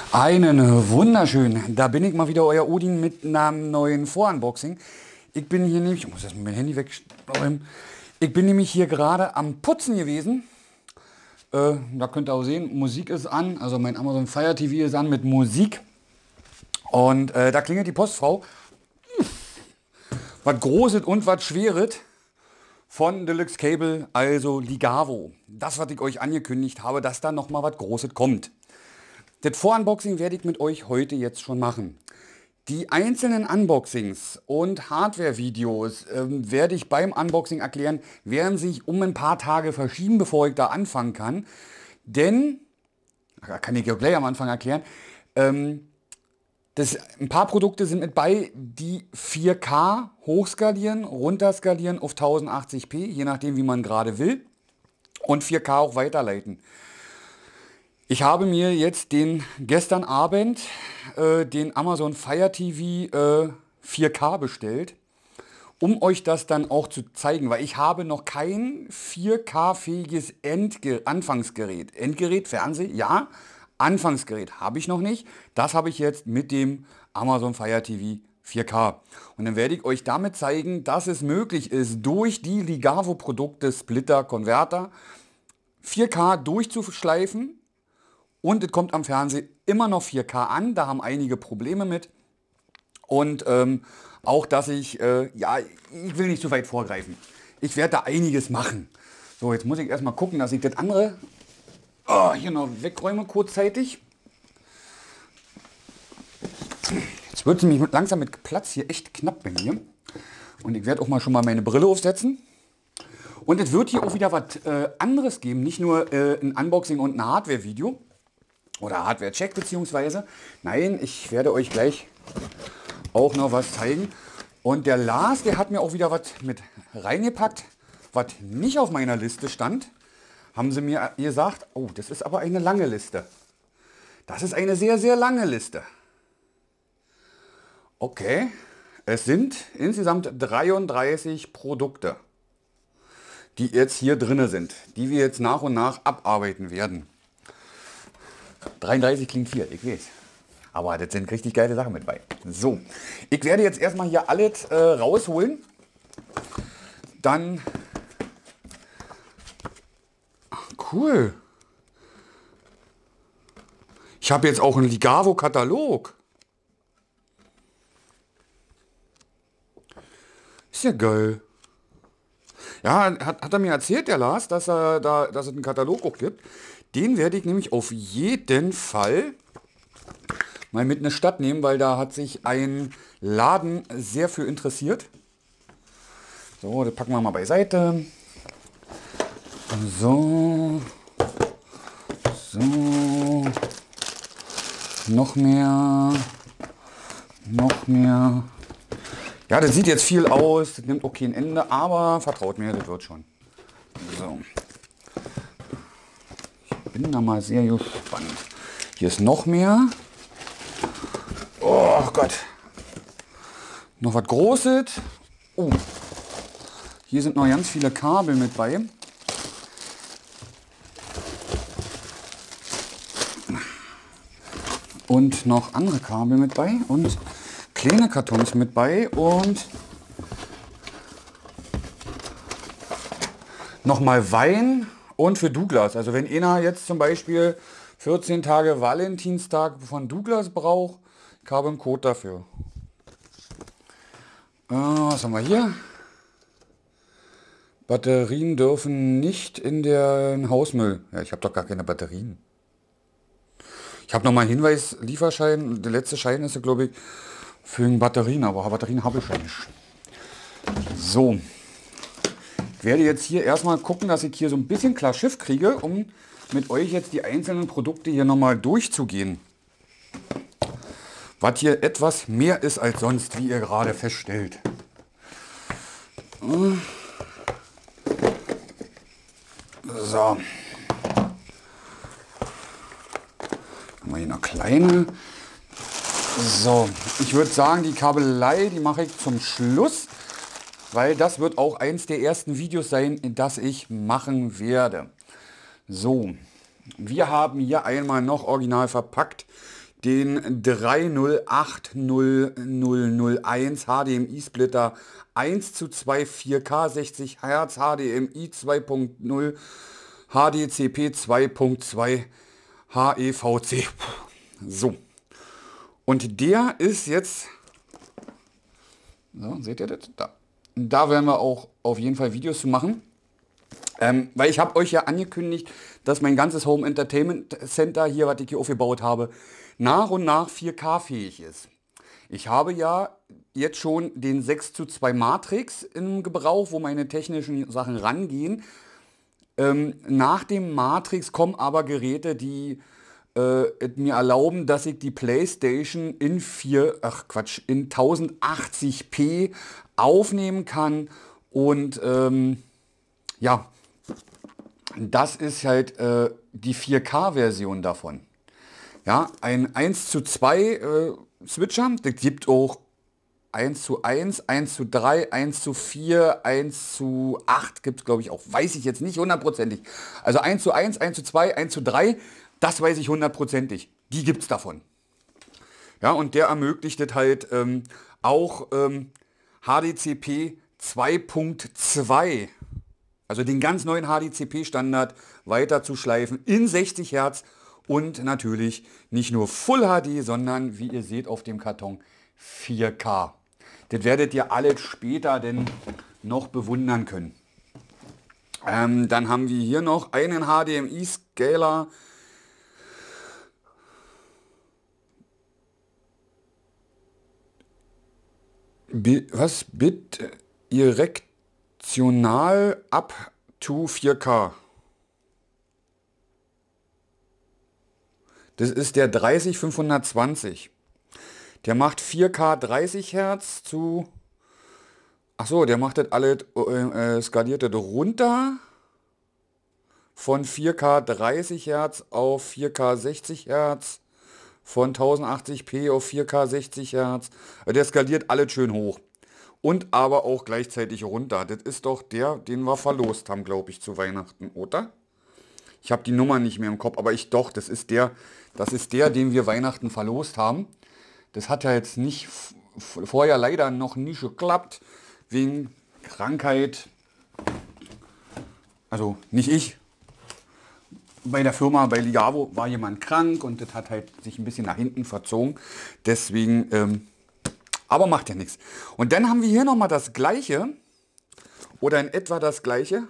Einen wunderschönen, da bin ich mal wieder, euer Odin mit einem neuen Vorunboxing. Ich bin hier nämlich, ich muss erstmal mein Handy wegräumen. Ich bin nämlich hier gerade am Putzen gewesen. Da könnt ihr auch sehen, Musik ist an, also mein Amazon Fire TV ist an mit Musik. Und da klingelt die Postfrau. Was Großes und was Schweres von Deluxe Cable, also Ligavo. Das, was ich euch angekündigt habe, dass da nochmal was Großes kommt. Das Vorunboxing werde ich mit euch heute jetzt schon machen. Die einzelnen Unboxings und Hardware-Videos werde ich beim Unboxing erklären, werden sich um ein paar Tage verschieben, bevor ich da anfangen kann. Denn, kann ich ja gleich am Anfang erklären, ein paar Produkte sind mit bei, die 4K hochskalieren, runterskalieren auf 1080p, je nachdem wie man gerade will, und 4K auch weiterleiten. Ich habe mir jetzt gestern Abend den Amazon Fire TV 4K bestellt, um euch das dann auch zu zeigen, weil ich habe noch kein 4K-fähiges Anfangsgerät. Endgerät, Fernseh, ja, Anfangsgerät habe ich noch nicht. Das habe ich jetzt mit dem Amazon Fire TV 4K. Und dann werde ich euch damit zeigen, dass es möglich ist, durch die Ligavo-Produkte, Splitter, Konverter, 4K durchzuschleifen. Und es kommt am Fernsehen immer noch 4K an, da haben einige Probleme mit. Und auch, dass ich will nicht zu weit vorgreifen. Ich werde da einiges machen. So, jetzt muss ich erstmal gucken, dass ich das andere hier noch wegräume kurzzeitig. Jetzt wird es nämlich langsam mit Platz hier echt knapp bei mir. Und ich werde auch mal schon mal meine Brille aufsetzen. Und es wird hier auch wieder was anderes geben, nicht nur ein Unboxing und ein Hardware-Video. Oder Hardware-Check beziehungsweise. Nein, ich werde euch gleich auch noch was zeigen. Und der Lars, der hat mir auch wieder was mit reingepackt, was nicht auf meiner Liste stand. Haben sie mir gesagt, oh, das ist aber eine lange Liste. Das ist eine sehr, sehr lange Liste. Okay, es sind insgesamt 33 Produkte, die jetzt hier drin sind, die wir jetzt nach und nach abarbeiten werden. 33 klingt viel, ich weiß. Aber das sind richtig geile Sachen mit bei. So, ich werde jetzt erstmal hier alles rausholen. Dann... Ach, cool. Ich habe jetzt auch einen Ligavo-Katalog. Ist ja geil. Ja, hat er mir erzählt, der Lars, dass es einen Katalog auch gibt. Den werde ich nämlich auf jeden Fall mal mit in eine Stadt nehmen, weil da hat sich ein Laden sehr für interessiert. So, das packen wir mal beiseite. So. So. Noch mehr. Noch mehr. Ja, das sieht jetzt viel aus, das nimmt auch kein Ende, aber vertraut mir, das wird schon. So. Ich bin da mal sehr gespannt. Hier ist noch mehr. Oh Gott. Noch was Großes. Oh. Hier sind noch ganz viele Kabel mit bei. Und noch andere Kabel mit bei. Und kleine Kartons mit bei. Und nochmal Wein. Und für Douglas, also wenn einer jetzt zum Beispiel 14 Tage Valentinstag von Douglas braucht, ich habe einen Code dafür. Was haben wir hier? Batterien dürfen nicht in den Hausmüll. Ja, ich habe doch gar keine Batterien. Ich habe noch mal einen Hinweis, Lieferschein, der letzte Schein ist, glaube ich, für Batterien, aber Batterien habe ich schon nicht. So. Ich werde jetzt hier erstmal gucken, dass ich hier so ein bisschen klar Schiff kriege, um mit euch jetzt die einzelnen Produkte hier nochmal durchzugehen. Was hier etwas mehr ist als sonst, wie ihr gerade feststellt. So. Haben wir hier noch kleine. So, ich würde sagen, die Kabelei, die mache ich zum Schluss. Weil das wird auch eins der ersten Videos sein, das ich machen werde. So, wir haben hier einmal noch original verpackt den 3080001 HDMI Splitter 1:2 4K 60 Hertz HDMI 2.0 HDCP 2.2 HEVC. So. Und der ist jetzt, so, seht ihr das? Da werden wir auch auf jeden Fall Videos zu machen. Weil ich habe euch ja angekündigt, dass mein ganzes Home Entertainment Center hier, was ich hier aufgebaut habe, nach und nach 4K fähig ist. Ich habe ja jetzt schon den 6:2 Matrix im Gebrauch, wo meine technischen Sachen rangehen. Nach dem Matrix kommen aber Geräte, die mir erlauben, dass ich die PlayStation in 1080p aufnehmen kann. Und ja, das ist halt die 4K-Version davon. Ja, ein 1:2 Switcher, das gibt auch 1:1, 1:3, 1:4, 1:8 gibt es, glaube ich, auch. Weiß ich jetzt nicht hundertprozentig. Also 1:1, 1:2, 1:3, das weiß ich hundertprozentig. Die gibt es davon. Ja, und der ermöglicht es halt auch HDCP 2.2, also den ganz neuen HDCP-Standard weiterzuschleifen in 60 Hertz und natürlich nicht nur Full HD, sondern wie ihr seht auf dem Karton 4K. Das werdet ihr alles später denn noch bewundern können. Dann haben wir hier noch einen HDMI-Scaler. Was? Bidirektional up to 4K. Das ist der 30520. Der macht 4K 30 Hertz zu... Achso, der macht das alles, skaliert das runter von 4K 30 Hertz auf 4K 60 Hertz, von 1080p auf 4K 60 Hertz. Der skaliert alles schön hoch. Und aber auch gleichzeitig runter. Das ist doch der, den wir verlost haben, glaube ich, zu Weihnachten, oder? Ich habe die Nummer nicht mehr im Kopf, aber das ist der, den wir Weihnachten verlost haben. Das hat ja jetzt nicht vorher leider noch nicht geklappt, wegen Krankheit. Also nicht ich. Bei der Firma, bei Ligavo, war jemand krank und das hat halt sich ein bisschen nach hinten verzogen. Deswegen, aber macht ja nichts. Und dann haben wir hier nochmal das gleiche, oder in etwa das gleiche.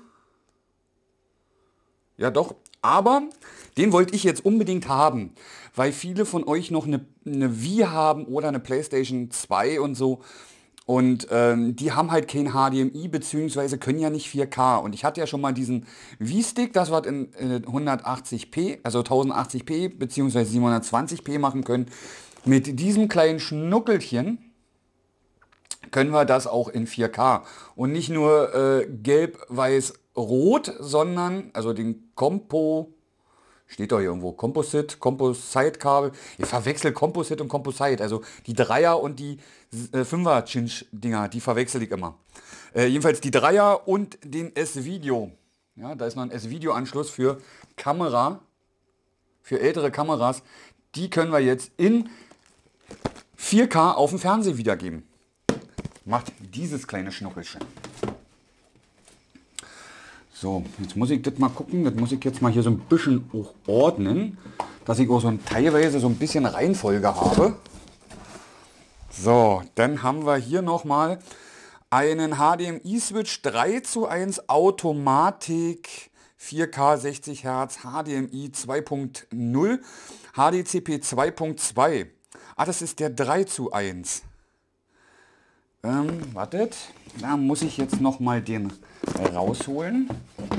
Ja doch, aber den wollte ich jetzt unbedingt haben, weil viele von euch noch eine Wii haben oder eine PlayStation 2 und so. Und die haben halt kein HDMI, beziehungsweise können ja nicht 4K. Und ich hatte ja schon mal diesen Wii-Stick, das wir in 180p, also 1080p, beziehungsweise 720p machen können. Mit diesem kleinen Schnuckelchen können wir das auch in 4K. Und nicht nur gelb, weiß, rot, sondern, also den steht doch hier irgendwo, Composite-Kabel. Ich verwechsel Composite und Composite, also die Dreier und die 5er-Cinch-Dinger, die verwechsel ich immer. Jedenfalls die Dreier und den S-Video. Ja, da ist noch ein S-Video-Anschluss für Kamera, für ältere Kameras. Die können wir jetzt in 4K auf dem Fernseher wiedergeben. Macht dieses kleine Schnuckelchen. So, jetzt muss ich das mal gucken, das muss ich jetzt mal hier so ein bisschen auch ordnen, dass ich auch so teilweise so ein bisschen Reihenfolge habe. So, dann haben wir hier nochmal einen HDMI-Switch 3:1 Automatik, 4K 60 Hertz, HDMI 2.0, HDCP 2.2. Ah, das ist der 3:1. Wartet, da muss ich jetzt nochmal den rausholen.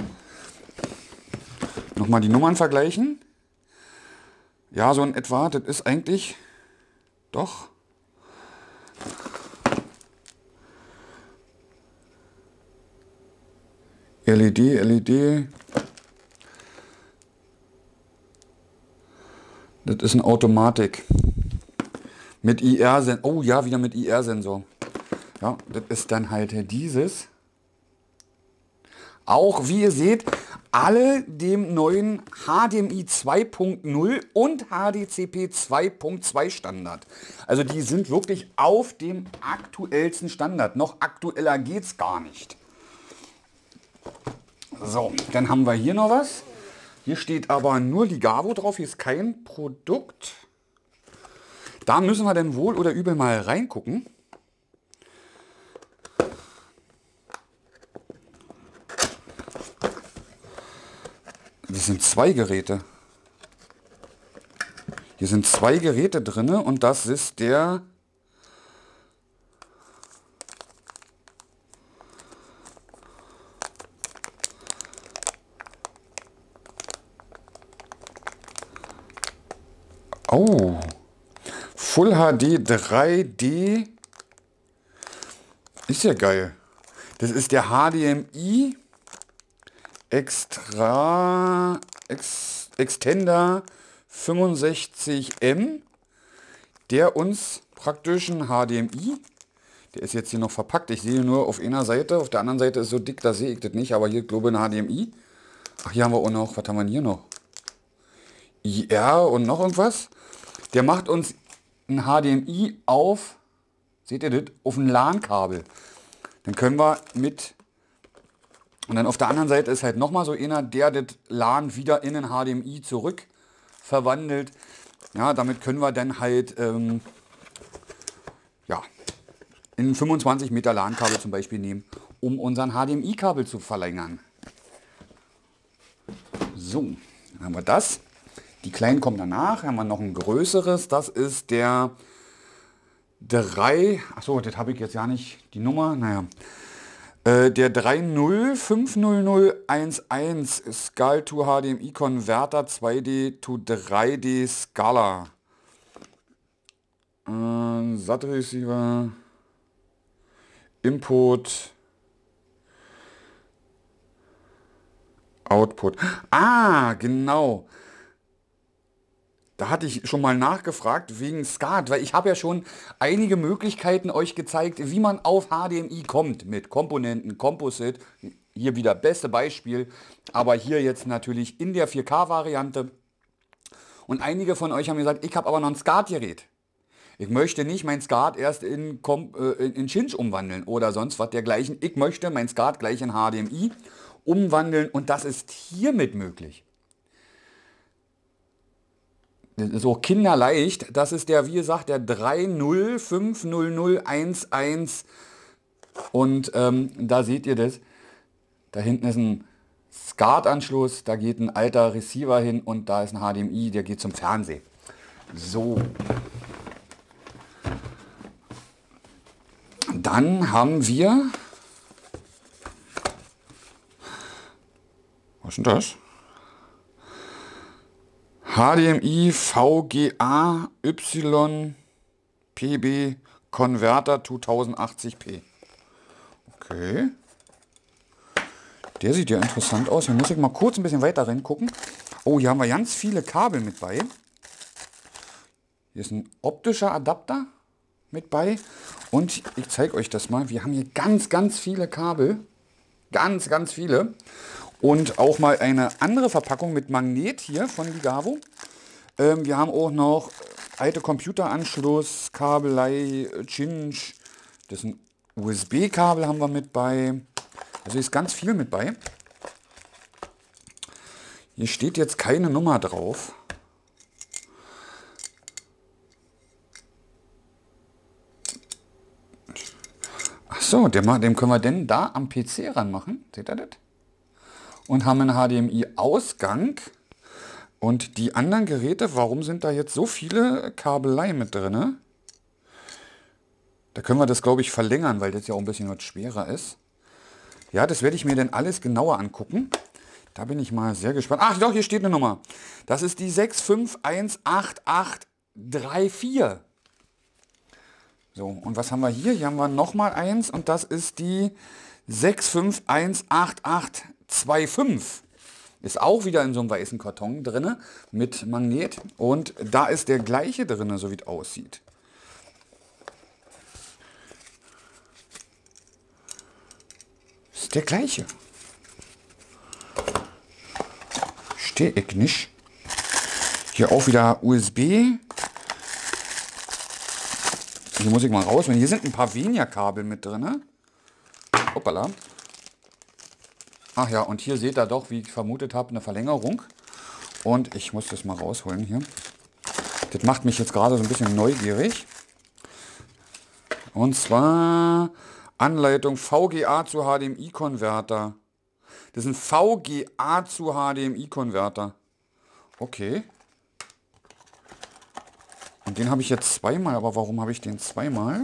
Nochmal die Nummern vergleichen. Ja, so in etwa, das ist eigentlich doch. LED. Das ist ein Automatik. Mit IR-Sensor. Oh ja, wieder mit IR-Sensor. Ja, das ist dann halt dieses. Auch, wie ihr seht, alle dem neuen HDMI 2.0 und HDCP 2.2 Standard. Also die sind wirklich auf dem aktuellsten Standard. Noch aktueller geht's gar nicht. So, dann haben wir hier noch was. Hier steht aber nur Ligavo drauf. Hier ist kein Produkt. Da müssen wir dann wohl oder übel mal reingucken. Das sind zwei Geräte. Hier sind zwei Geräte drin und das ist der Full HD 3D. Ist ja geil. Das ist der HDMI Extender 65M, der uns praktisch ein HDMI, der ist jetzt hier noch verpackt, ich sehe nur auf einer Seite, auf der anderen Seite ist so dick, da sehe ich das nicht, aber hier glaube ich ein HDMI. Ach, hier haben wir auch noch, was haben wir hier noch? IR und noch irgendwas. Der macht uns ein HDMI auf, seht ihr das, auf ein LAN-Kabel. Dann können wir mit, und dann auf der anderen Seite ist halt nochmal so einer, der das LAN wieder in ein HDMI zurück verwandelt. Ja, damit können wir dann halt ja, in 25 Meter LAN-Kabel zum Beispiel nehmen, um unseren HDMI-Kabel zu verlängern. So, dann haben wir das. Die kleinen kommen danach. Haben wir noch ein größeres. Das ist der 3. Achso, das habe ich jetzt ja nicht. Die Nummer. Naja. Der 3050011 Scal to HDMI Converter 2D to 3D Scala. SAT Receiver. Input. Output. Ah, genau. Da hatte ich schon mal nachgefragt wegen SCART, weil ich habe ja schon einige Möglichkeiten euch gezeigt, wie man auf HDMI kommt mit Komponenten, Composite. Hier wieder beste Beispiel, aber hier jetzt natürlich in der 4K-Variante. Und einige von euch haben gesagt, ich habe aber noch ein SCART-Gerät. Ich möchte nicht mein SCART erst in Cinch umwandeln oder sonst was dergleichen. Ich möchte mein SCART gleich in HDMI umwandeln und das ist hiermit möglich. So kinderleicht, das ist der, wie gesagt, der 3050011 und da seht ihr das, da hinten ist ein SCART-Anschluss, da geht ein alter Receiver hin und da ist ein HDMI, der geht zum Fernsehen. So. Dann haben wir, was ist denn das? HDMI VGA YPB Converter 2080p. Okay. Der sieht ja interessant aus. Hier muss ich mal kurz ein bisschen weiter reingucken. Oh, hier haben wir ganz viele Kabel mit bei. Hier ist ein optischer Adapter mit bei. Und ich zeige euch das mal. Wir haben hier ganz viele Kabel. Ganz viele. Und auch mal eine andere Verpackung mit Magnet hier von Ligavo. Wir haben auch noch alte Computeranschluss, Kabelei, Cinch. Das ist ein USB-Kabel haben wir mit bei. Also ist ganz viel mit bei. Hier steht jetzt keine Nummer drauf. Ach so, dem können wir denn da am PC ranmachen. Seht ihr das? Und haben einen HDMI-Ausgang. Und die anderen Geräte, warum sind da jetzt so viele Kabelei mit drin? Da können wir das, glaube ich, verlängern, weil das ja auch ein bisschen was schwerer ist. Ja, das werde ich mir dann alles genauer angucken. Da bin ich mal sehr gespannt. Ach doch, hier steht eine Nummer. Das ist die 6518834. So, und was haben wir hier? Hier haben wir nochmal eins und das ist die 6518825. Ist auch wieder in so einem weißen Karton drin mit Magnet und da ist der gleiche drin, so wie es aussieht. Ist der gleiche. verstehe ich nicht. Hier auch wieder USB. Hier muss ich mal raus. Hier sind ein paar weniger Kabel mit drin. Ne? Hoppala. Ach ja, und hier seht ihr doch, wie ich vermutet habe, eine Verlängerung. Und ich muss das mal rausholen hier. Das macht mich jetzt gerade so ein bisschen neugierig. Und zwar Anleitung VGA zu HDMI-Konverter. Das ist ein VGA zu HDMI-Konverter. Okay. Und den habe ich jetzt zweimal. Aber warum habe ich den zweimal?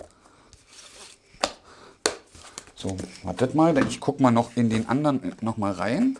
So, wartet mal. Ich gucke mal noch in den anderen noch mal rein.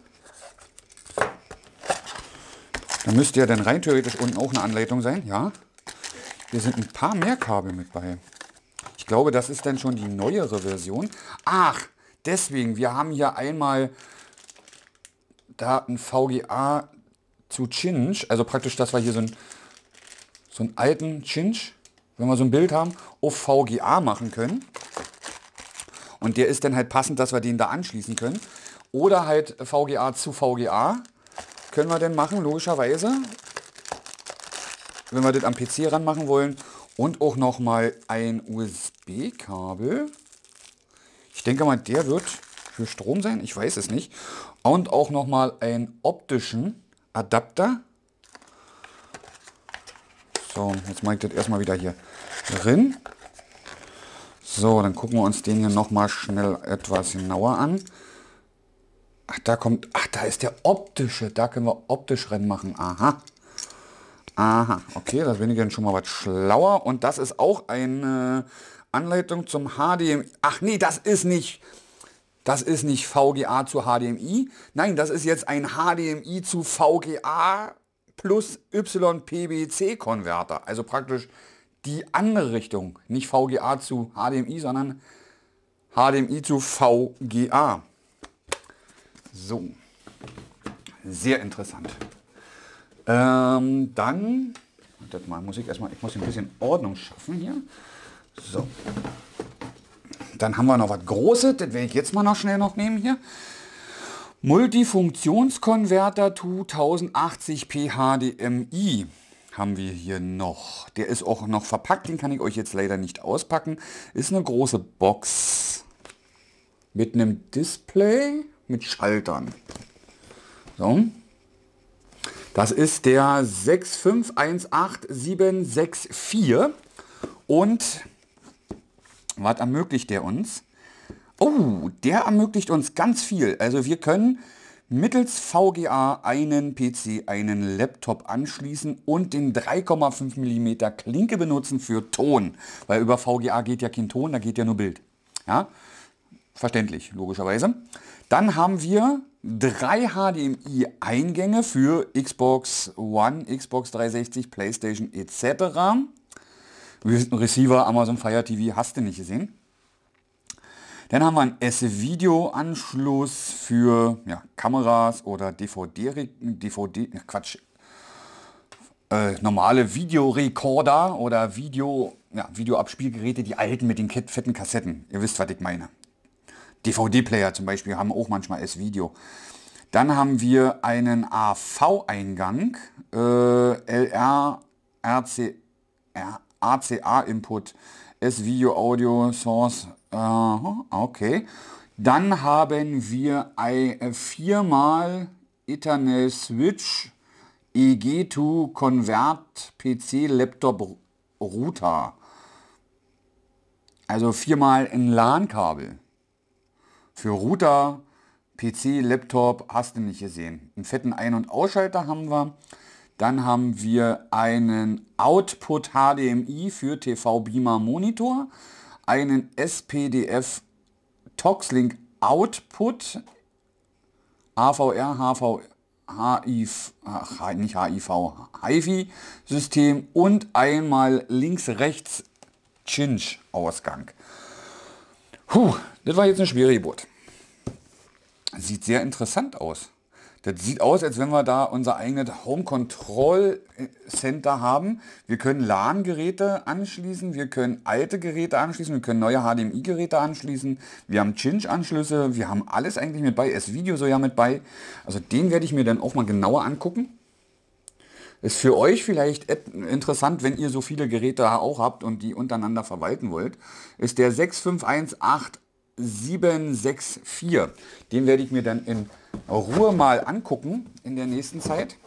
Da müsste ja dann rein theoretisch unten auch eine Anleitung sein. Ja. Hier sind ein paar mehr Kabel mit bei. Ich glaube, das ist dann schon die neuere Version. Ach, deswegen. Wir haben hier einmal da ein VGA zu Cinch. Also praktisch, dass wir hier so einen alten Cinch, wenn wir so ein Bild haben, auf VGA machen können. Und der ist dann halt passend, dass wir den da anschließen können. Oder halt VGA zu VGA. Können wir denn machen, logischerweise, wenn wir das am PC ranmachen wollen. Und auch nochmal ein USB-Kabel. Ich denke mal, der wird für Strom sein, ich weiß es nicht. Und auch nochmal einen optischen Adapter. So, jetzt mache ich das erstmal wieder hier drin. So, dann gucken wir uns den hier nochmal schnell etwas genauer an. Ach, da ist der optische. Da können wir optisch ranmachen. Aha. Aha, okay, da bin ich dann schon mal was schlauer. Und das ist auch eine Anleitung zum HDMI. Ach nee, das ist nicht VGA zu HDMI. Nein, das ist jetzt ein HDMI zu VGA plus YPBC-Konverter. Also praktisch die andere Richtung. Nicht VGA zu HDMI, sondern HDMI zu VGA. So, sehr interessant. Dann, wartet mal, ich muss ein bisschen Ordnung schaffen hier. So, dann haben wir noch was Großes, das werde ich jetzt mal noch schnell nehmen hier. Multifunktionskonverter 1080p HDMI haben wir hier noch. Der ist auch noch verpackt, den kann ich euch jetzt leider nicht auspacken. Ist eine große Box mit einem Display mit Schaltern. So. Das ist der 6518764 und was ermöglicht der uns? Oh, der ermöglicht uns ganz viel. Also wir können mittels VGA einen PC, einen Laptop anschließen und den 3,5 mm Klinke benutzen für Ton. Weil über VGA geht ja kein Ton, da geht ja nur Bild. Ja, verständlich, logischerweise. Dann haben wir 3 HDMI-Eingänge für Xbox One, Xbox 360, PlayStation etc. Receiver, Amazon Fire TV, hast du nicht gesehen. Dann haben wir einen S-Video-Anschluss für Kameras oder normale Videorekorder oder Videoabspielgeräte, die alten mit den fetten Kassetten. Ihr wisst, was ich meine. DVD-Player zum Beispiel haben auch manchmal S-Video. Dann haben wir einen AV-Eingang, LR, ACA-Input, S-Video, Audio, Source, okay. Dann haben wir ein 4x Ethernet Switch EG2 Convert PC Laptop Router. Also 4x ein LAN-Kabel. Für Router, PC, Laptop, hast du nicht gesehen. Einen fetten Ein- und Ausschalter haben wir. Dann haben wir einen Output HDMI für TV Beamer Monitor. Einen SPDF Toxlink Output. AVR, HiFi System und einmal links-rechts Cinch Ausgang. Das war jetzt eine schwere Geburt. Sieht sehr interessant aus. Das sieht aus, als wenn wir da unser eigenes Home Control Center haben. Wir können LAN-Geräte anschließen, wir können alte Geräte anschließen, wir können neue HDMI-Geräte anschließen, wir haben Cinch-Anschlüsse, wir haben alles eigentlich mit bei, S-Video sogar mit bei. Also den werde ich mir dann auch mal genauer angucken. Ist für euch vielleicht interessant, wenn ihr so viele Geräte auch habt und die untereinander verwalten wollt, ist der 6518764. Den werde ich mir dann in Ruhe mal angucken in der nächsten Zeit.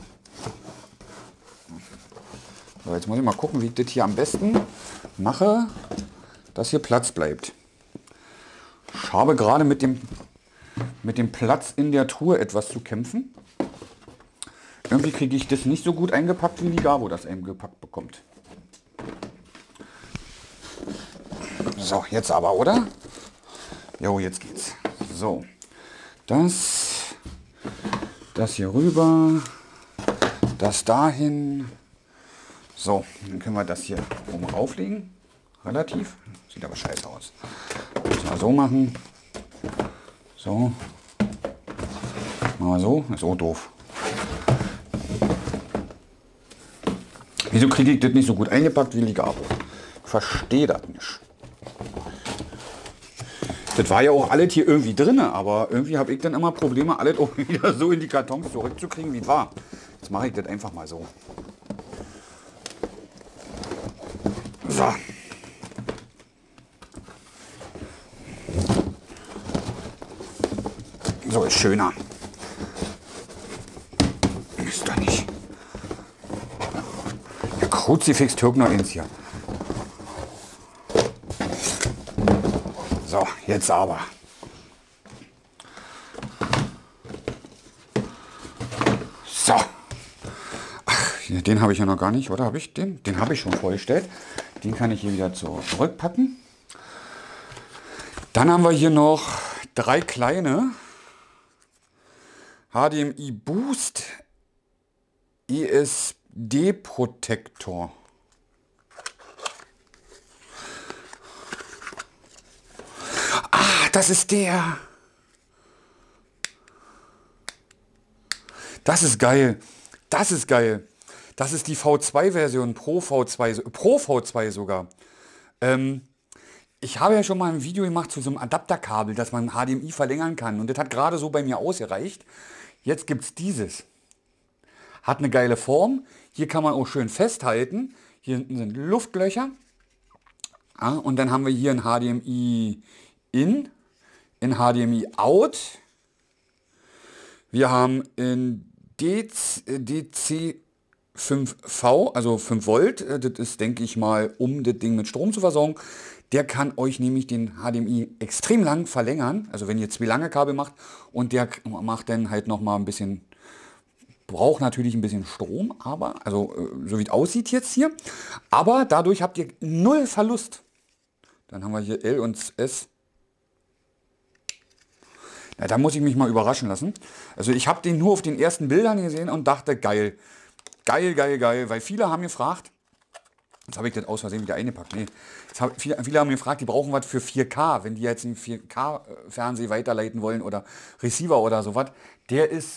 So, jetzt muss ich mal gucken, wie ich das hier am besten mache, dass hier Platz bleibt. Ich habe gerade mit dem Platz in der Truhe etwas zu kämpfen. Irgendwie kriege ich das nicht so gut eingepackt, wie Ligavo das eingepackt bekommt. So, jetzt aber, oder? Jo, jetzt geht's. So, das hier rüber, das dahin. So, dann können wir das hier oben rauflegen. Relativ. Sieht aber scheiße aus. Müssen wir so machen. So. Mal so. Ist auch doof. Wieso kriege ich das nicht so gut eingepackt wie Ligavo? Ich verstehe das nicht. Das war ja auch alles hier irgendwie drin, aber irgendwie habe ich dann immer Probleme, alles auch wieder so in die Kartons zurückzukriegen, wie es war. Jetzt mache ich das einfach mal so. So. So ist schöner. Ist doch nicht. Der Kruzifix türkt noch ins hier. So, jetzt aber. So. Ach, den habe ich ja noch gar nicht, oder? Habe ich den? Den habe ich schon vorgestellt. Den kann ich hier wieder zurückpacken. Dann haben wir hier noch 3 kleine HDMI Boost ESD Protektor. Das ist der. Das ist geil. Das ist geil. Das ist die V2-Version, Pro V2 sogar. Ich habe ja schon mal ein Video gemacht zu so einem Adapterkabel, dass man HDMI verlängern kann. Und das hat gerade so bei mir ausgereicht. Jetzt gibt es dieses. Hat eine geile Form. Hier kann man auch schön festhalten. Hier hinten sind Luftlöcher. Ja, und dann haben wir hier ein HDMI in HDMI out. Wir haben in DC5V, also 5 Volt. Das ist, denke ich mal, um das Ding mit Strom zu versorgen. Der kann euch nämlich den HDMI extrem lang verlängern. Also wenn ihr 2 lange Kabel macht und der macht dann halt noch mal ein bisschen, braucht natürlich ein bisschen Strom, aber, also so wie es aussieht jetzt hier. Aber dadurch habt ihr 0 Verlust. Dann haben wir hier L und S. Ja, da muss ich mich mal überraschen lassen. Also ich habe den nur auf den ersten Bildern gesehen und dachte, geil. Geil, geil, geil. Weil viele haben gefragt, jetzt habe ich das aus Versehen wieder eingepackt. Nee, viele haben gefragt, die brauchen was für 4K. Wenn die jetzt einen 4K-Fernseher weiterleiten wollen oder Receiver oder sowas. Der ist,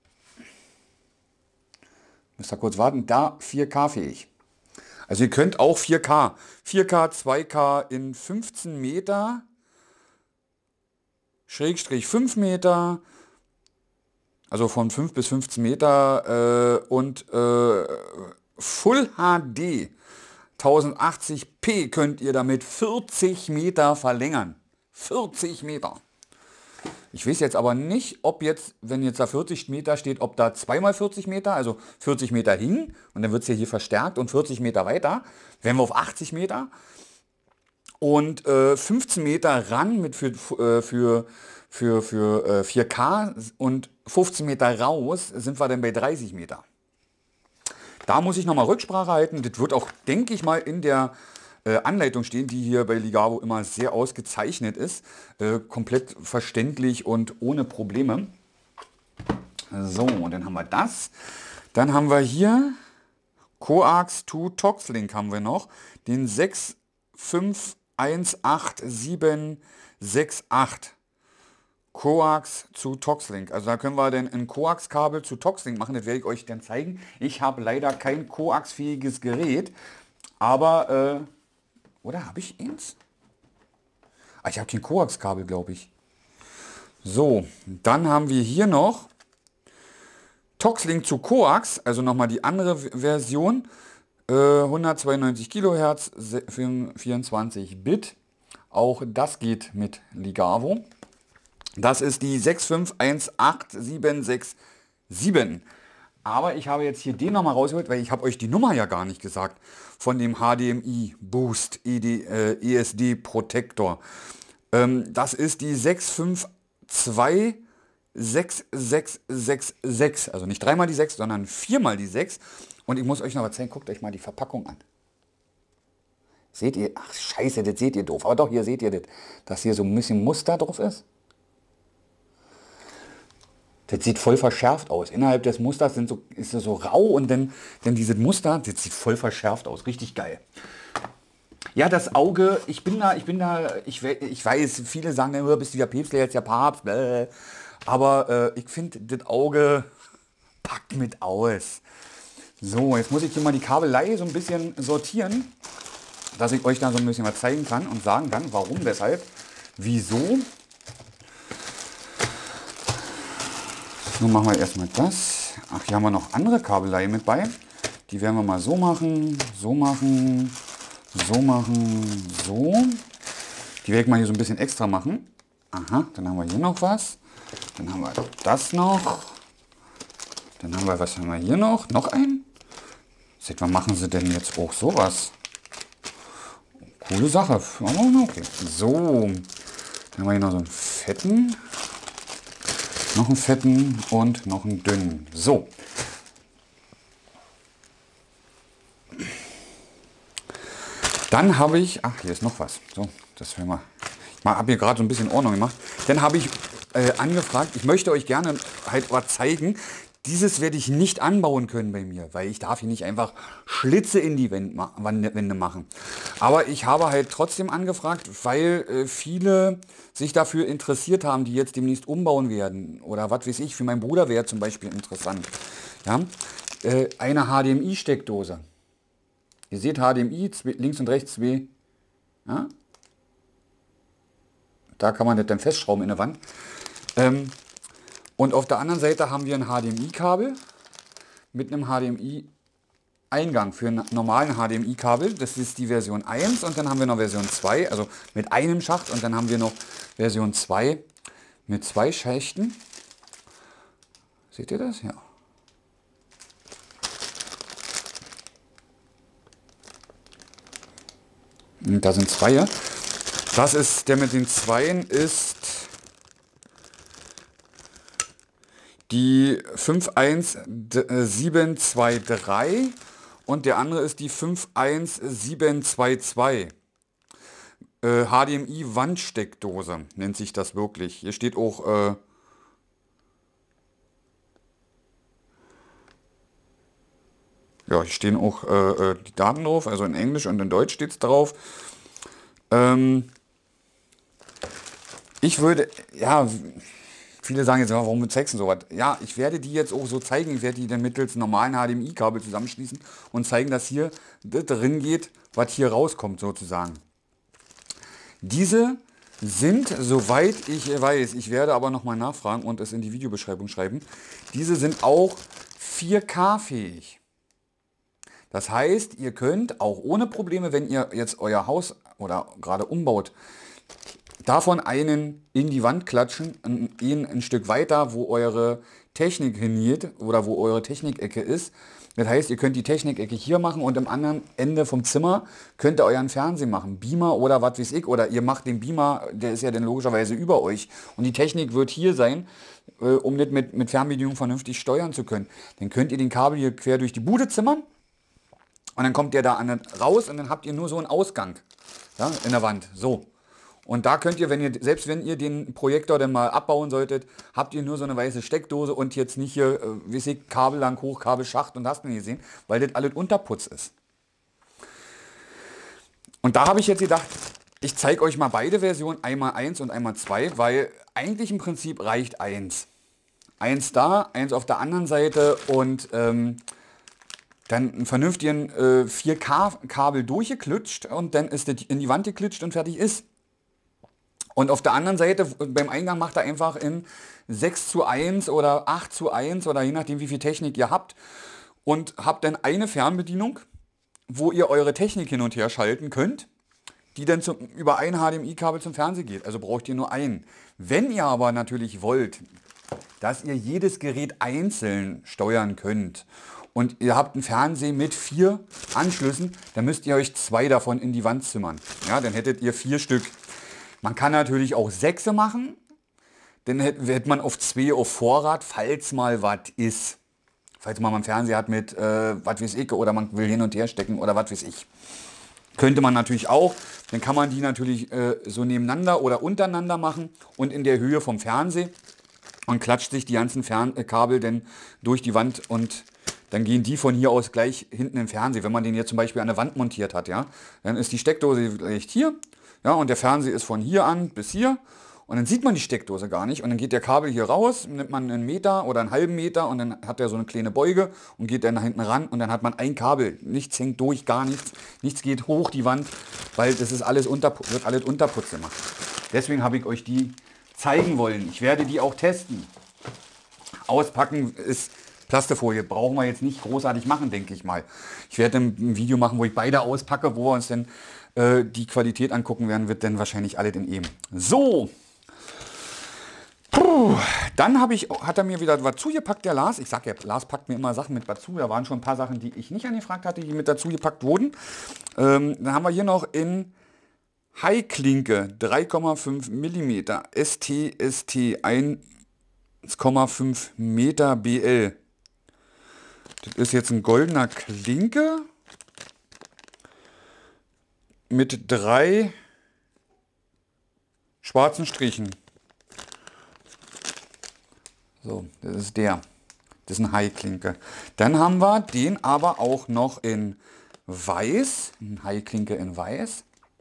müsst ihr kurz warten, da 4K-fähig. Also ihr könnt auch 4K, 2K in 15 Meter, Schrägstrich 5 Meter, also von 5 bis 15 Meter und Full HD 1080p könnt ihr damit 40 Meter verlängern. 40 Meter. Ich weiß jetzt aber nicht, ob jetzt, wenn jetzt da 40 Meter steht, ob da 2x40 Meter, also 40 Meter hin und dann wird es hier verstärkt und 40 Meter weiter, wären wir auf 80 Meter. Und 15 Meter ran mit für 4K und 15 Meter raus sind wir dann bei 30 Meter. Da muss ich nochmal Rücksprache halten. Das wird auch, denke ich mal, in der Anleitung stehen, die hier bei Ligavo immer sehr ausgezeichnet ist. Komplett verständlich und ohne Probleme. So, und dann haben wir das. Dann haben wir hier Coax 2 Toxlink haben wir noch. Den 6518768. Coax zu Toxlink. Also da können wir dann ein Coax-Kabel zu Toxlink machen. Das werde ich euch dann zeigen. Ich habe leider kein Coax-fähiges Gerät. Aber, oder habe ich eins? Ah, ich habe kein Coax-Kabel, glaube ich. So, dann haben wir hier noch Toxlink zu Coax. Also nochmal die andere Version. 192 Kilohertz, 24 Bit. Auch das geht mit Ligavo. Das ist die 6518767. Aber ich habe jetzt hier den nochmal rausgeholt, weil ich habe euch die Nummer ja gar nicht gesagt. Von dem HDMI Boost ESD Protector. Das ist die 6526666. Also nicht dreimal die 6, sondern viermal die 6. Und ich muss euch noch was zeigen. Guckt euch mal die Verpackung an. Seht ihr? Ach scheiße, das seht ihr doof. Aber doch, hier seht ihr das. Dass hier so ein bisschen Muster drauf ist. Das sieht voll verschärft aus. Innerhalb des Musters ist es so rau und dann dieses Muster, das sieht voll verschärft aus. Richtig geil. Ja, das Auge, ich weiß, viele sagen, bist du ja Päpst, jetzt ja Papst. Aber ich finde, das Auge packt mit aus. So, jetzt muss ich hier mal die Kabelei so ein bisschen sortieren, dass ich euch da so ein bisschen was zeigen kann und sagen kann, warum, weshalb, wieso. Nun machen wir erstmal das. Ach, hier haben wir noch andere Kabelei mit bei. Die werden wir mal so machen, so machen, so machen, so. Die werde ich mal hier so ein bisschen extra machen. Aha, dann haben wir hier noch was. Dann haben wir das noch. Dann haben wir, was haben wir hier noch? Noch ein? Seht, wann machen sie denn jetzt auch sowas? Coole Sache. Okay. So. Dann haben wir hier noch so einen fetten. Noch einen fetten und noch einen dünnen. So. Dann habe ich, ach, hier ist noch was. So, das werden wir. Ich habe hier gerade so ein bisschen Ordnung gemacht. Dann habe ich angefragt, ich möchte euch gerne halt was zeigen. Dieses werde ich nicht anbauen können bei mir, weil ich darf hier nicht einfach Schlitze in die Wände machen. Aber ich habe halt trotzdem angefragt, weil viele sich dafür interessiert haben, die jetzt demnächst umbauen werden. Oder was weiß ich, für meinen Bruder wäre zum Beispiel interessant. Ja? Eine HDMI-Steckdose. Ihr seht HDMI, links und rechts zwei. Ja? Da kann man das dann festschrauben in der Wand. Und auf der anderen Seite haben wir ein HDMI-Kabel mit einem HDMI-Eingang für einen normalen HDMI-Kabel. Das ist die Version 1 und dann haben wir noch Version 2, also mit einem Schacht, und dann haben wir noch Version 2 mit 2 Schächten. Seht ihr das? Ja. Und da sind zwei. Das ist, der mit den Zweien ist die 51723 und der andere ist die 51722. HDMI-Wandsteckdose nennt sich das wirklich. Hier steht auch ja, hier stehen auch die Daten drauf, also in Englisch und in Deutsch steht es drauf. Ich würde, ja, viele sagen jetzt, warum zeigst du sowas? Ja, ich werde die jetzt auch so zeigen, ich werde die dann mittels normalen HDMI-Kabel zusammenschließen und zeigen, dass hier das drin geht, was hier rauskommt sozusagen. Diese sind, soweit ich weiß, ich werde aber nochmal nachfragen und es in die Videobeschreibung schreiben, diese sind auch 4K-fähig. Das heißt, ihr könnt auch ohne Probleme, wenn ihr jetzt euer Haus oder gerade umbaut, davon einen in die Wand klatschen, ein Stück weiter, wo eure Technik hingeht oder wo eure Technikecke ist. Das heißt, ihr könnt die Technikecke hier machen und am anderen Ende vom Zimmer könnt ihr euren Fernseher machen. Beamer oder was weiß ich. Oder ihr macht den Beamer, der ist ja dann logischerweise über euch. Und die Technik wird hier sein, um das mit Fernbedienung vernünftig steuern zu können. Dann könnt ihr den Kabel hier quer durch die Bude zimmern. Und dann kommt der da raus und dann habt ihr nur so einen Ausgang, ja, in der Wand. So. Und da könnt ihr, selbst wenn ihr den Projektor dann mal abbauen solltet, habt ihr nur so eine weiße Steckdose und jetzt nicht hier, wie ich, Kabel lang hoch, Kabelschacht und hast du nicht gesehen, weil das alles Unterputz ist. Und da habe ich jetzt gedacht, Ich zeige euch mal beide Versionen, einmal 1 und einmal 2, weil eigentlich im Prinzip reicht 1. 1 da, 1 auf der anderen Seite und dann einen vernünftigen 4K-Kabel durchgeklutscht und dann ist das in die Wand geklitscht und fertig ist. Und auf der anderen Seite, beim Eingang macht er einfach in 6:1 oder 8:1 oder je nachdem wie viel Technik ihr habt und habt dann eine Fernbedienung, wo ihr eure Technik hin und her schalten könnt, die dann über ein HDMI-Kabel zum Fernseher geht. Also braucht ihr nur einen. Wenn ihr aber natürlich wollt, dass ihr jedes Gerät einzeln steuern könnt und ihr habt einen Fernseher mit 4 Anschlüssen, dann müsst ihr euch 2 davon in die Wand zimmern. Ja, dann hättet ihr 4 Stück. Man kann natürlich auch 6 machen, dann hätte man auf 2 auf Vorrat, falls mal was ist. Falls man mal einen Fernseher hat mit was weiß ich oder man will hin und her stecken oder was weiß ich. Könnte man natürlich auch, dann kann man die natürlich so nebeneinander oder untereinander machen und in der Höhe vom Fernseher und klatscht sich die ganzen Kabel dann durch die Wand und dann gehen die von hier aus gleich hinten im Fernseher. Wenn man den jetzt zum Beispiel an der Wand montiert hat, ja, dann ist die Steckdose vielleicht hier, ja, und der Fernseher ist von hier an bis hier und dann sieht man die Steckdose gar nicht und dann geht der Kabel hier raus, nimmt man einen Meter oder einen halben Meter und dann hat er so eine kleine Beuge und geht dann nach hinten ran und dann hat man ein Kabel, nichts hängt durch, gar nichts, nichts geht hoch die Wand, weil das ist alles wird alles Unterputz gemacht. Deswegen habe ich euch die zeigen wollen. Ich werde die auch testen. Auspacken ist Plastefolie, brauchen wir jetzt nicht großartig machen, denke ich mal. Ich werde ein Video machen, wo ich beide auspacke, wo wir uns dann die Qualität angucken werden, wird dann wahrscheinlich alles in eben. So. Dann hat er mir wieder was zugepackt, der Lars. Ich sage ja, Lars packt mir immer Sachen mit dazu. Da waren schon ein paar Sachen, die ich nicht angefragt hatte, die mit dazu gepackt wurden. Dann haben wir hier noch in High-Klinke 3,5 mm ST 1,5 Meter BL. Das ist jetzt ein goldener Klinke mit 3 schwarzen Strichen. So, das ist der. Das ist ein High-Klinke. Dann haben wir den aber auch noch in Weiß. Ein High-Klinke in Weiß.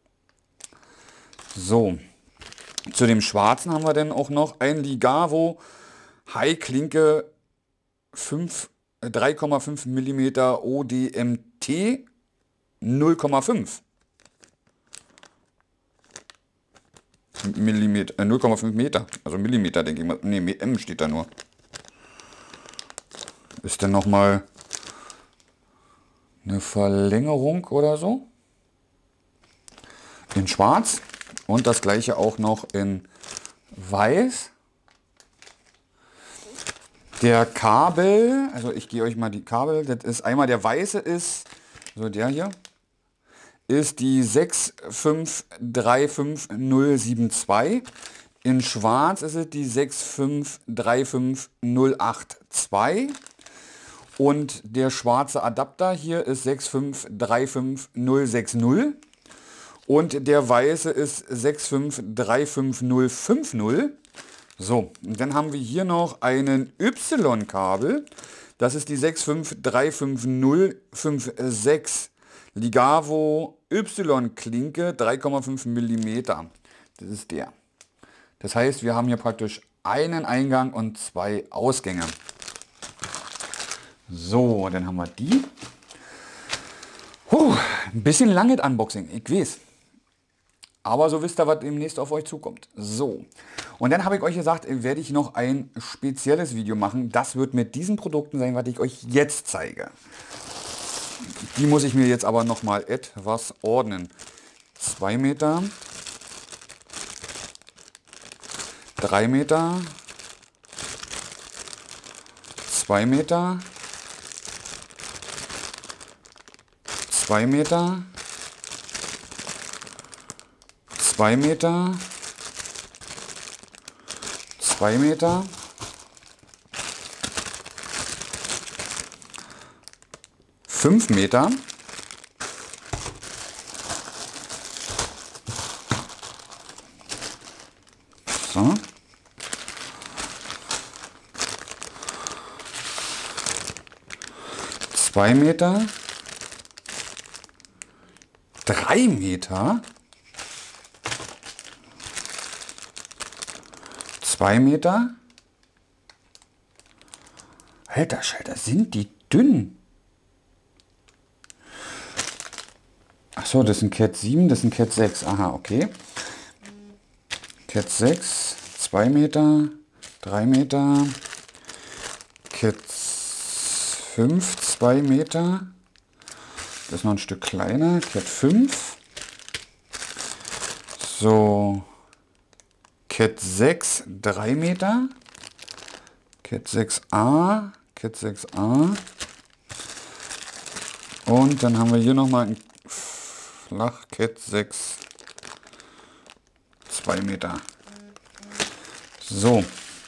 So, zu dem Schwarzen haben wir dann auch noch ein Ligavo High-Klinke 3,5 mm ODMT 0,5 Millimeter, 0,5 Meter, also Millimeter denke ich mal, ne, M steht da nur. Ist dann nochmal eine Verlängerung oder so. In Schwarz und das gleiche auch noch in Weiß. Der Kabel, also ich gehe euch mal die Kabel, das ist einmal der weiße ist, so der hier, ist die 6535072. In Schwarz ist es die 6535082. Und der schwarze Adapter hier ist 6535060. Und der weiße ist 6535050. So, und dann haben wir hier noch einen Y-Kabel. Das ist die 6535056. Ligavo Y-Klinke 3,5 mm. Das ist der. Das heißt, wir haben hier praktisch einen Eingang und 2 Ausgänge. So, dann haben wir die. Ein bisschen langes Unboxing, ich weiß. Aber so wisst ihr, was demnächst auf euch zukommt. So, und dann habe ich euch gesagt, werde ich noch ein spezielles Video machen. Das wird mit diesen Produkten sein, was ich euch jetzt zeige. Die muss ich mir jetzt aber noch mal etwas ordnen. 2 Meter, 3 Meter, 2 Meter, 2 Meter, 2 Meter, 2 Meter, 5 Meter, so, 2 Meter, 3 Meter, 2 Meter. Alter Schalter, sind die dünn. Achso, das ist ein Cat 7, das ist ein Cat 6. Aha, okay. Cat 6, 2 Meter, 3 Meter. Cat 5, 2 Meter. Das ist noch ein Stück kleiner. Cat 5. So. Cat 6, 3 Meter. Cat 6a. Cat 6a. Und dann haben wir hier nochmal ein Flach Cat 6. 2 Meter. So.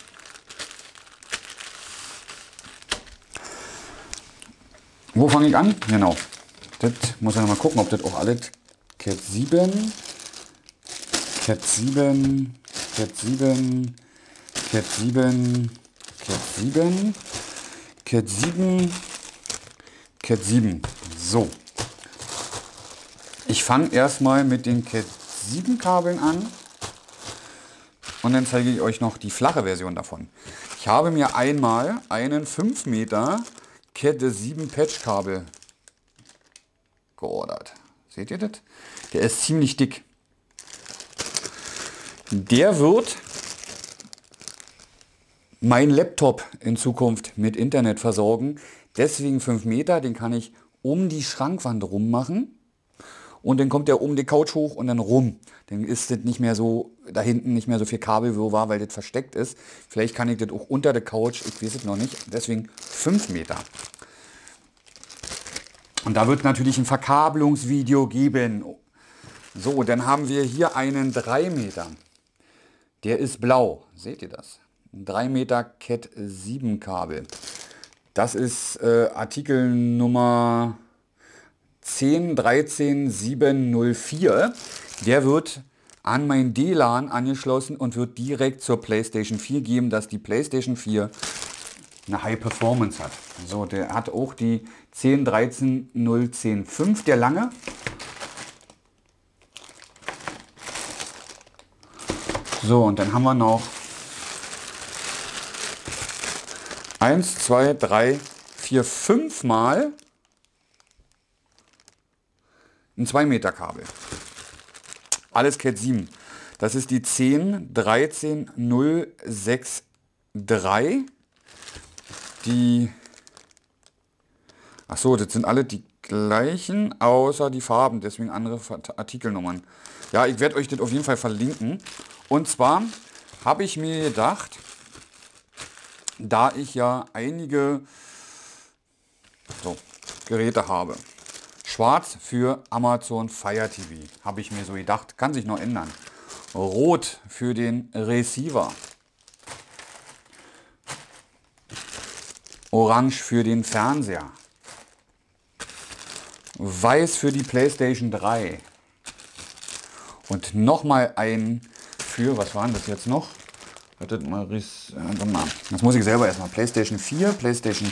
Wo fange ich an? Genau. Das muss ich noch mal gucken, ob das auch alles Cat 7, Cat 7, Cat 7, Cat 7, Cat 7, Cat 7, Cat 7. So. Ich fange erstmal mit den Cat 7 Kabeln an und dann zeige ich euch noch die flache Version davon. Ich habe mir einmal einen 5 Meter Cat 7 Patch Kabel geordert. Seht ihr das? Der ist ziemlich dick. Der wird mein Laptop in Zukunft mit Internet versorgen. Deswegen 5 Meter, den kann ich um die Schrankwand rum machen. Und dann kommt der um die Couch hoch und dann rum. Dann ist das nicht mehr so, da hinten nicht mehr so viel Kabelwirrwarr, weil das versteckt ist. Vielleicht kann ich das auch unter der Couch, ich weiß es noch nicht. Deswegen 5 Meter. Und da wird natürlich ein Verkabelungsvideo geben. So, dann haben wir hier einen 3 Meter. Der ist blau. Seht ihr das? Ein 3 Meter Cat 7 Kabel. Das ist Artikel Nummer 1013704. Der wird an mein DLAN angeschlossen und wird direkt zur PlayStation 4 geben, dass die PlayStation 4 eine High Performance hat. So, der hat auch die 1013015, der lange. So, und dann haben wir noch 1, 2, 3, 4, 5 Mal ein 2 Meter Kabel. Alles Cat 7. Das ist die 1013063. Die, ach so, das sind alle die gleichen, außer die Farben, deswegen andere Artikelnummern. Ja, ich werde euch das auf jeden Fall verlinken. Und zwar habe ich mir gedacht, da ich ja einige Geräte habe, schwarz für Amazon Fire TV, habe ich mir so gedacht, kann sich noch ändern. Rot für den Receiver. Orange für den Fernseher. Weiß für die PlayStation 3. Und nochmal ein für, was waren das jetzt noch? Wartet mal, das muss ich selber erstmal. PlayStation 4, PlayStation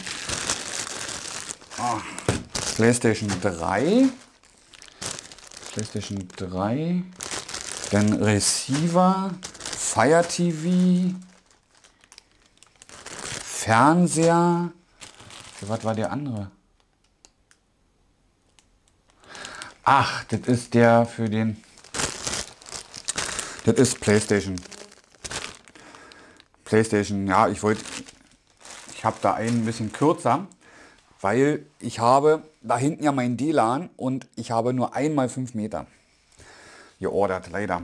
3. PlayStation 3. Dann Receiver, Fire TV. Fernseher. Für was war der andere? Ach, das ist der für den... Das ist PlayStation. PlayStation, ja, ich habe da einen ein bisschen kürzer, weil ich habe da hinten ja mein DLAN und ich habe nur einmal 5 Meter geordert, leider.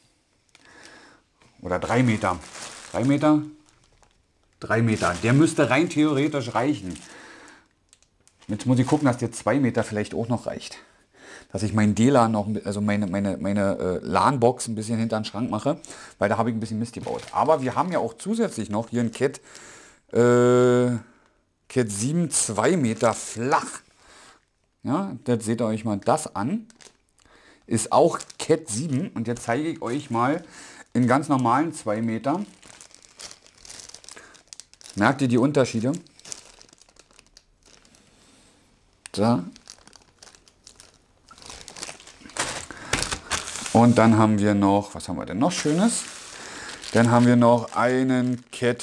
Oder 3 Meter. 3 Meter? 3 Meter. Der müsste rein theoretisch reichen. Jetzt muss ich gucken, dass der 2 Meter vielleicht auch noch reicht. Dass ich mein DLAN noch, also meine LAN-Box ein bisschen hinter den Schrank mache, weil da habe ich ein bisschen Mist gebaut. Aber wir haben ja auch zusätzlich noch hier ein Cat 7 2 Meter flach. Ja, das seht ihr euch mal das an. Ist auch Cat 7 und jetzt zeige ich euch mal in ganz normalen 2 Meter. Merkt ihr die Unterschiede? Da. Und dann haben wir noch, was haben wir denn noch Schönes? Dann haben wir noch einen Cat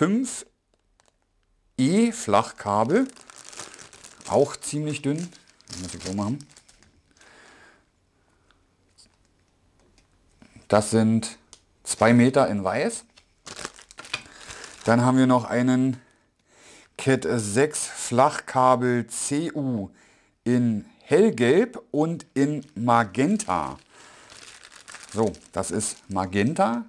5e Flachkabel. Auch ziemlich dünn. Das muss ich so machen. Das sind 2 Meter in weiß. Dann haben wir noch einen Cat 6 Flachkabel CU in hellgelb und in Magenta. So, das ist Magenta.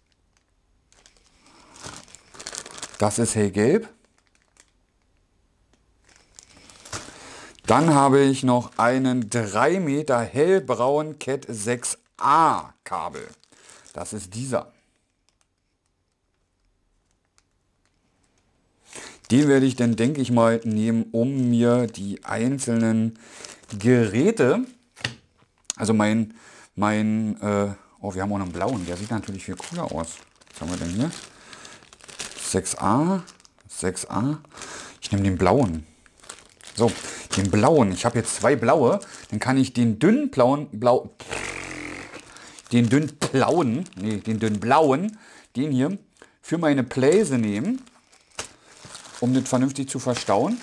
Das ist hellgelb. Dann habe ich noch einen 3 Meter hellbraun Cat 6a Kabel. Das ist dieser. Den werde ich dann, denke ich mal, nehmen, um mir die einzelnen Geräte, also oh, wir haben auch noch einen blauen, der sieht natürlich viel cooler aus. Was haben wir denn hier? 6a, 6a. Ich nehme den blauen. So, den blauen. Ich habe jetzt 2 blaue. Dann kann ich den dünnen blauen, den dünnen blauen, den hier für meine Pläse nehmen, um das vernünftig zu verstauen.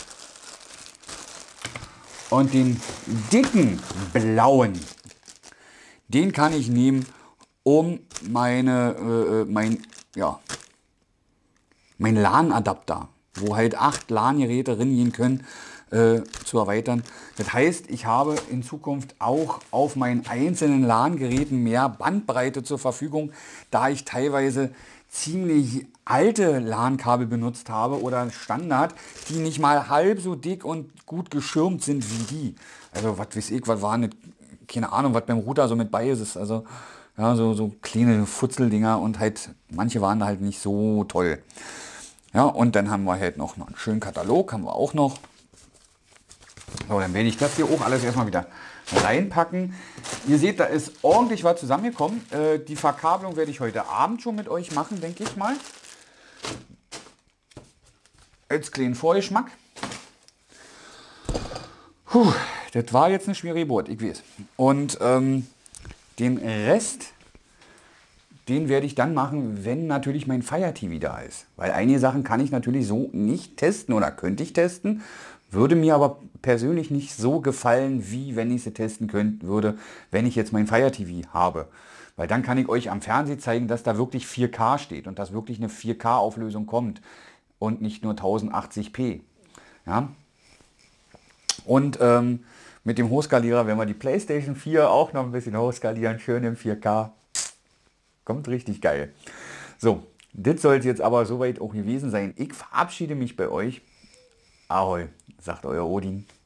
Und den dicken blauen, den kann ich nehmen, um mein LAN-Adapter, wo halt 8 LAN-Geräte reingehen können, zu erweitern. Das heißt, ich habe in Zukunft auch auf meinen einzelnen LAN-Geräten mehr Bandbreite zur Verfügung, da ich teilweise ziemlich alte LAN-Kabel benutzt habe oder Standard, die nicht mal halb so dick und gut geschirmt sind wie die. Also was weiß ich, was war nicht, keine Ahnung, was beim Router so mit bei ist. Also ja, so kleine Futzeldinger und halt manche waren halt nicht so toll. Ja, und dann haben wir halt noch einen schönen Katalog, haben wir auch noch. So, dann werde ich das hier auch alles erstmal wieder reinpacken. Ihr seht, da ist ordentlich was zusammengekommen. Die Verkabelung werde ich heute Abend schon mit euch machen, denke ich mal. Als kleinen Vorgeschmack. Das war jetzt eine schwierige Geburt, ich weiß. Und den Rest, den werde ich dann machen, wenn natürlich mein Fire TV da ist. Weil einige Sachen kann ich natürlich so nicht testen oder könnte ich testen. Würde mir aber persönlich nicht so gefallen, wie wenn ich sie testen würde, wenn ich jetzt mein Fire TV habe. Weil dann kann ich euch am Fernsehen zeigen, dass da wirklich 4K steht und dass wirklich eine 4K-Auflösung kommt und nicht nur 1080p. Ja? Und mit dem Hochskalierer werden wir die PlayStation 4 auch noch ein bisschen hochskalieren, schön im 4K. Kommt richtig geil. So, das soll es jetzt aber soweit auch gewesen sein. Ich verabschiede mich bei euch. Ahoi, sagt euer Odin.